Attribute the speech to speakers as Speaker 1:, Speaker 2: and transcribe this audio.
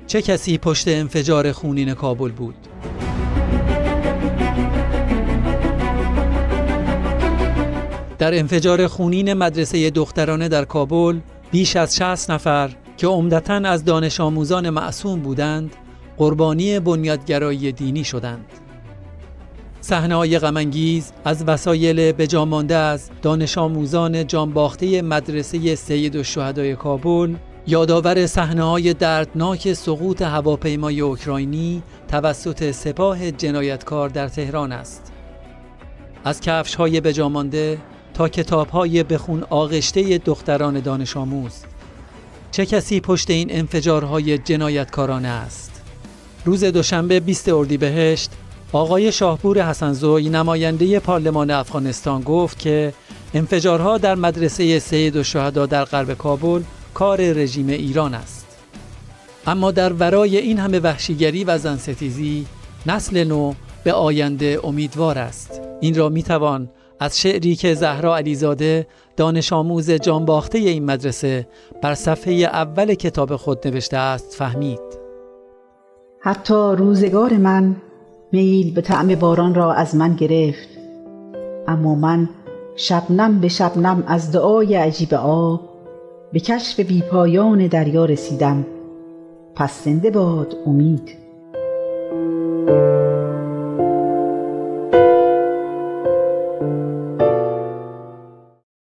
Speaker 1: چه کسی پشت انفجار خونین کابل بود؟ در انفجار خونین مدرسه دخترانه در کابل بیش از 60 نفر که عمدتاً از دانش آموزان معصوم بودند، قربانی بنیادگرایی دینی شدند. صحنه‌های غم‌انگیز از وسایل بجامانده از دانش آموزان جانباخته مدرسه سیدالشهدای کابل یادآور صحنه‌های دردناک سقوط هواپیمای اوکراینی توسط سپاه جنایتکار در تهران است. از کفش‌های بجامانده تا کتاب‌های به خون آغشته دختران دانش آموز، چه کسی پشت این انفجارهای جنایتکارانه است؟ روز دوشنبه 20 اردیبهشت آقای شاهپور حسنزوی نماینده پارلمان افغانستان گفت که انفجارها در مدرسه سیدالشهدا در غرب کابل کار رژیم ایران است. اما در ورای این همه وحشیگری و زنستیزی، نسل نو به آینده امیدوار است. این را میتوان از شعری که زهرا علیزاده دانش آموز جانباخته این مدرسه بر صفحه اول کتاب خود نوشته است فهمید.
Speaker 2: حتی روزگار من میل به طعم باران را از من گرفت، اما من شبنم به شبنم از دعای عجیب آب به کشف بیپایان دریا رسیدم. پس زنده باد امید.